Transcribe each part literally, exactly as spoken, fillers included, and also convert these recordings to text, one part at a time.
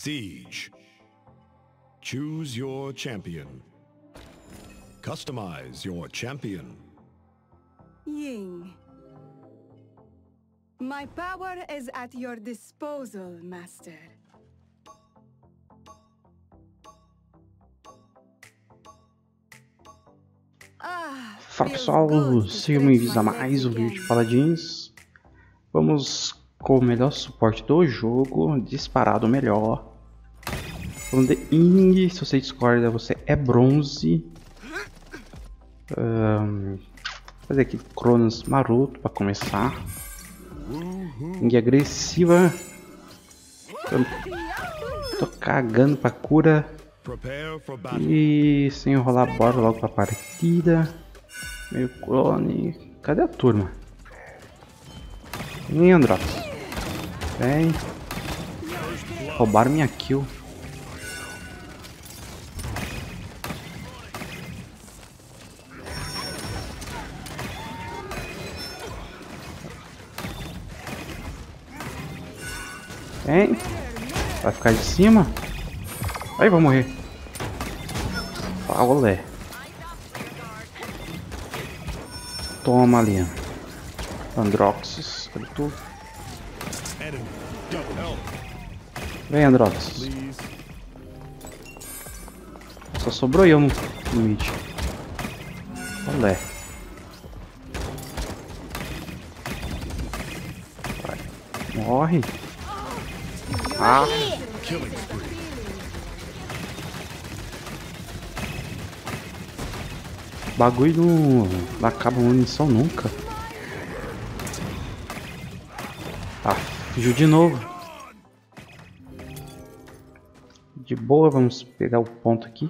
Siege. Choose your champion. Customize your champion. Ying. My power is at your disposal, Master. Ah, Fala feels pessoal, good to sejam stretch bem-vindos a my mais legs um vídeo again. de Paladins. Vamos com o melhor suporte do jogo, disparado o melhor. Falando de Ying, se você discorda, você é bronze. Um, fazer aqui Cronos maroto para começar. Ying agressiva. Tô, tô cagando pra cura. E sem enrolar, bora logo pra partida. Meio clone. Cadê a turma? Vem, Androx. Vem. Roubaram minha kill. Vem. Vai ficar de cima. Aí, vou morrer. Ah, olé. Toma ali. Androxys. Cadê tu? Vem, Androxys. Só sobrou eu no, no mid. Olé. Vai. Morre. Ah. Bagulho não, não acaba a munição nunca. Ah, fugiu de novo. De boa, vamos pegar o ponto aqui.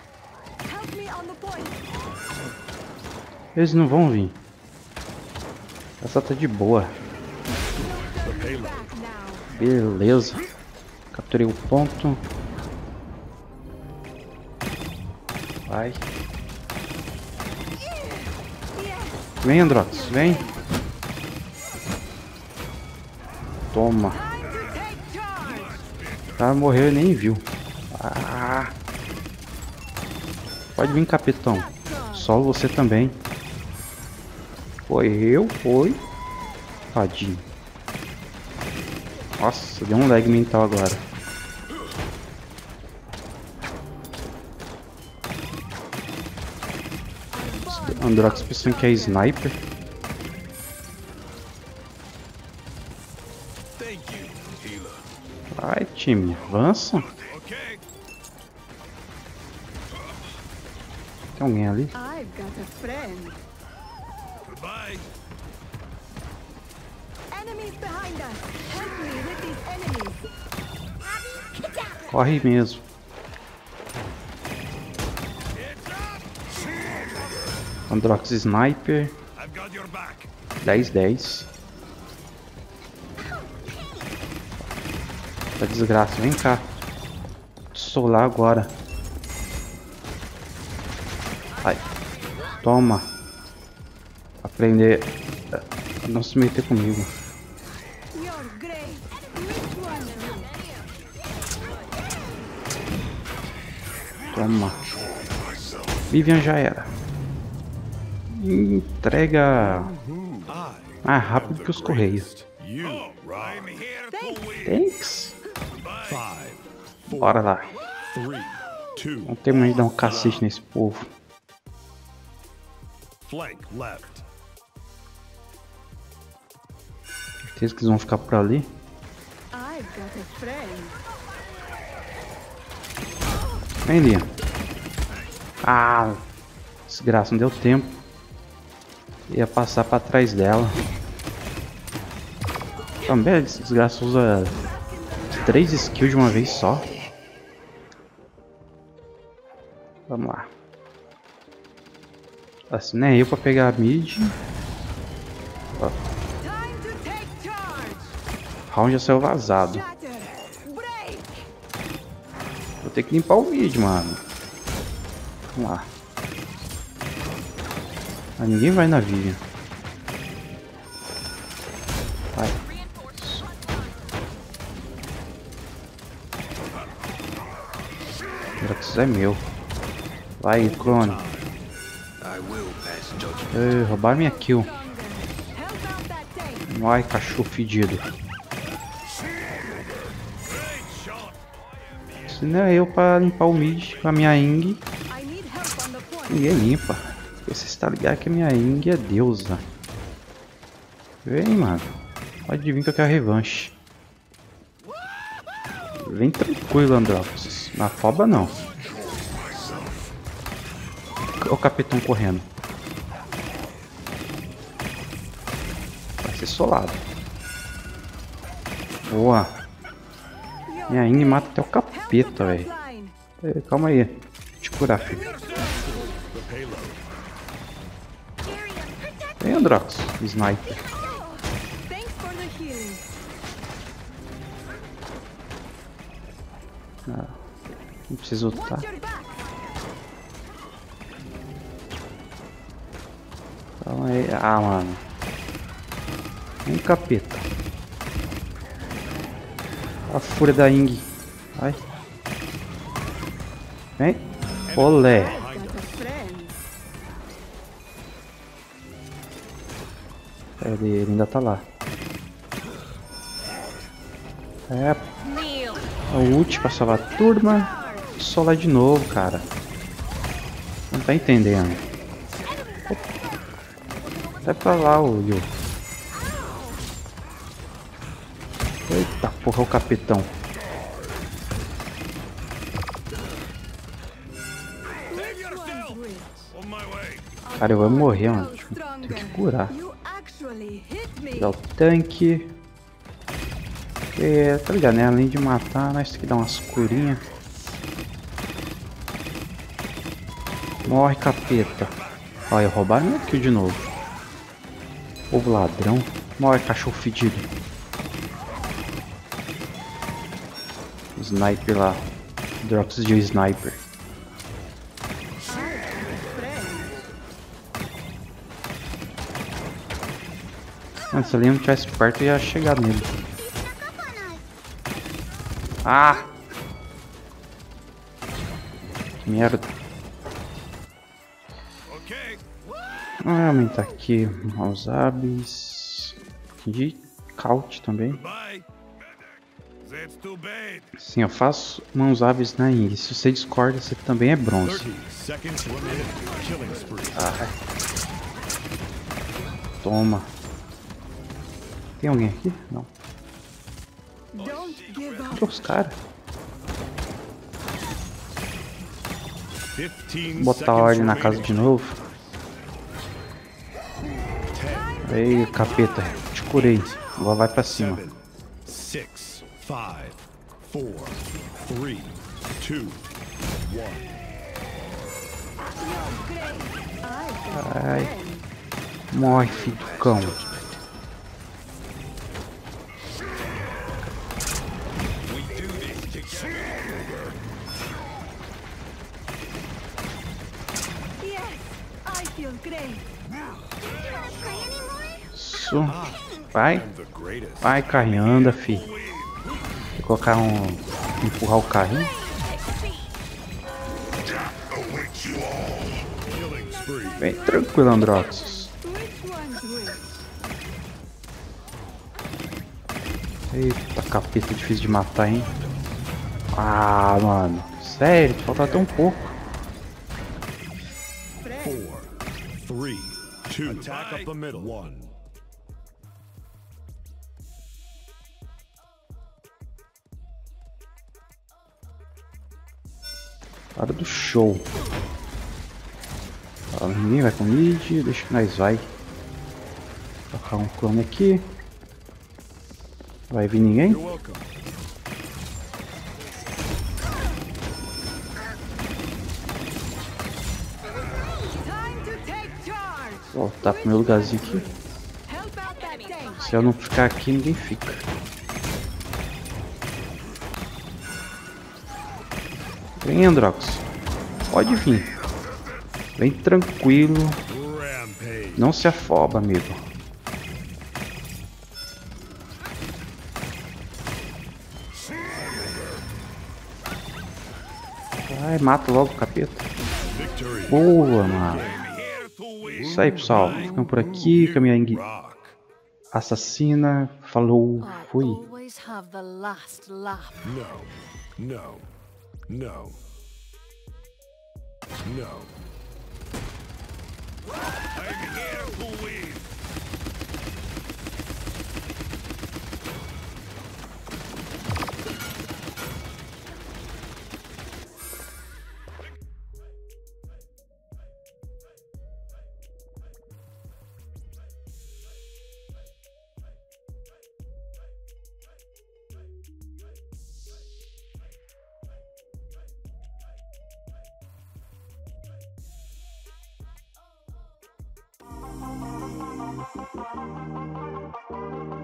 Eles não vão vir. Essa tá de boa. Beleza. Capturei o ponto. Vai. Vem, Androx, vem. Toma. O cara morreu e nem viu. Ah. Pode vir, capitão. Só você também. Foi eu, foi. Tadinho. Nossa, deu um lag mental agora. Androx pensando que é sniper. Vai, time, avança. Tem alguém ali? Corre mesmo. Androx Sniper. dez dez. Tá desgraça, vem cá. Solar agora. Ai. Toma. Aprender a não se meter comigo. Toma. Vivian já era. Entrega mais rápido que os correios. Thanks. Bora lá. Não tem mais de dar um cacete nesse povo. Certeza que eles vão ficar por ali. Vem, Liam. Ah, desgraça, não deu tempo. Ia passar pra trás dela. Também esse desgraça usa três skills de uma vez só. Vamos lá. Assim, né? Eu pra pegar a mid. Ó. Round já saiu vazado. Vou ter que limpar o mid, mano. Vamos lá. Ah, ninguém vai na Vivian. Vai. Drox é meu. Vai, clone. Ei, roubar minha kill. Vai, cachorro fedido. Se não é eu pra limpar o mid com a minha Ing, ninguém limpa. Porque você está ligado que a minha Ing é deusa. Vem, mano. Pode vir que eu quero revanche. Vem tranquilo, Androx. Na foba não. Olha o capitão correndo. Vai ser solado. Boa. Minha Ing mata até o capeta, velho. Calma aí. Deixa eu te curar, filho. Vem, Androx. Sniper. Ah, não preciso lutar. Calma aí. Ah, mano. Vem, capeta. A fúria da Ing. Vai. Vem. Olé. Ele, ele ainda tá lá. É. A ult pra salvar a turma. Só lá de novo, cara. Não tá entendendo. Vai pra lá, o Yu. Eita porra, o capitão. Cara, eu vou morrer, mano. Tem que curar. Pegar o tanque. É, tá ligado, né? Além de matar, nós temos que dar umas curinhas. Morre, capeta. Olha, roubaram minha kill de novo. Povo ladrão. Morre, cachorro fedido. Sniper lá. Drox de sniper. Mano, se ele não tivesse perto, eu ia chegar nele. Ah! Que merda. Vamos aumentar aqui os abs. De caute também. Sim, eu faço mãos hábeis na Ing. Se você discorda, você também é bronze. Ah. Toma. Tem alguém aqui? Não. Cadê os caras? Botar ordem na casa de novo. Aí, capeta, te curei. Agora vai pra cima. Ai. Morre, filho do cão. Isso. Vai. Vai, carrinho, anda, fi. Vou colocar um... empurrar o carrinho. Bem tranquilo, Androx. Eita, capeta difícil de matar, hein? Ah, mano. Sério, falta tão pouco. Four, three, two, attack up the middle. One. Hora do show. Ah, ninguém vai com mid, deixa que nós vai. Vou colocar um clone aqui. Vai vir ninguém? Vou voltar pro meu lugarzinho aqui. Se eu não ficar aqui, ninguém fica. Vem, Androx. Pode vir. Vem tranquilo. Não se afoba, amigo. Vai, mata logo o capeta. Victory. Boa, mano. Here to win. Isso aí, pessoal. Ficamos por aqui com a minha Ing Rock. assassina. Falou, I fui. always have the last laugh. No. No. No. No. I'm here to win. Thank you.